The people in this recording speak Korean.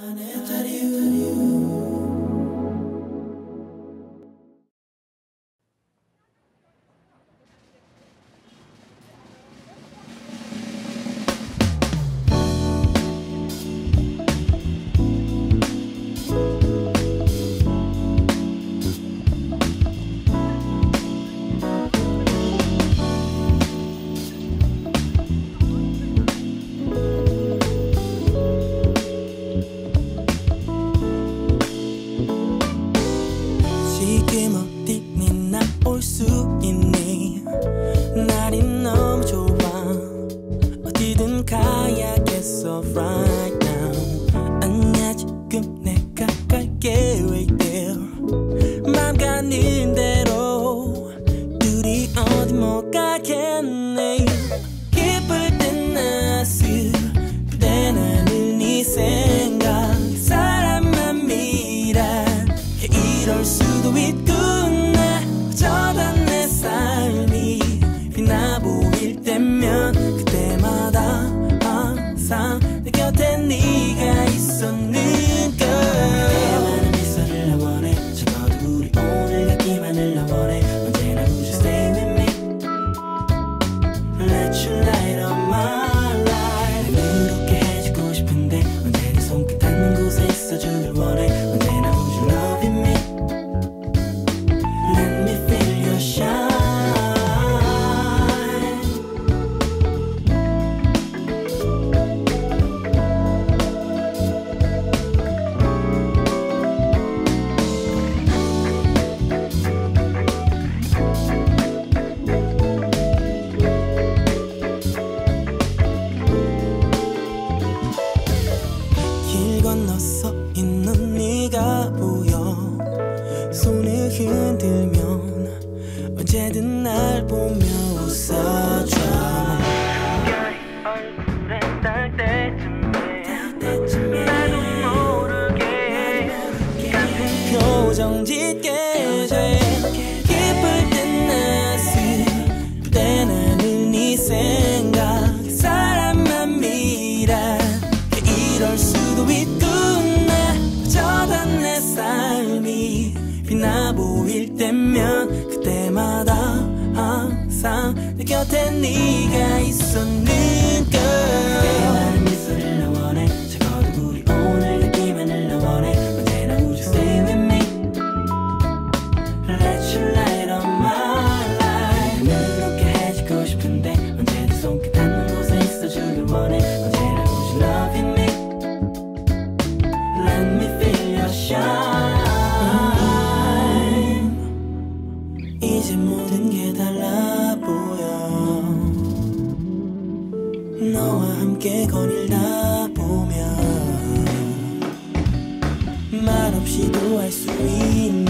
지금 어디 있나 올 수 있니? 날이 너무 좋아 어디든 가야겠어 right now. 아니야 지금 내가 갈게 right there. 맘 가는 대로 둘이 어디 못 가겠네. 기쁠 땐 나 슬플 나는 네 생각 사람만 미라 이럴 수도 있구나. 어쩌다 내 삶이 빛나 보일 때면 그때마다 항상 내 곁에 네가 있었는 걸. 그때만은 미소를 나 원해. 적어도 우리 오늘 같기만을 나 원해. 언제나 would you stay with me? Let you light up my life. 그렇게 해주고 싶은데 언제 네 손끝 닿는 곳에 있어주길 원해. 언제나 would you love me? Let me feel your shine. 길 건너 서 있는 네가 보여. 손을 흔들면 언제든 날 보며 웃어줘. 얼굴에 닿을 때쯤에 나도 모르게 같은 표정 짓게 돼. 기쁠 땐 나 슬플 때 나는 네 생각 사람만 미라 이럴 수도 있구나. 어쩌다 내 삶이 빛나 보일 때면 그때마다 항상 내 곁에 네가 있었는 걸. 그때만은 미소를 나 원해. 적어도 우리 오늘 같기만을 나 원해. 언제나 would you stay with me? Let you light up my life. 그렇게 해주고 싶은데 언제든 손끝 닿는 곳에 있어주길 원해. 언제나 would you love me? Let me feel your shine. 이제 모든 게 달라 보여. 너와 함께 거닐다 보면 말없이도 알 수 있는